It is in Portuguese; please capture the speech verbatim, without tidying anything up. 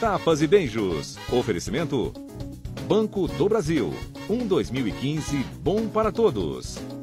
Tapas e beijos. Oferecimento Banco do Brasil. Um dois mil e quinze bom para todos.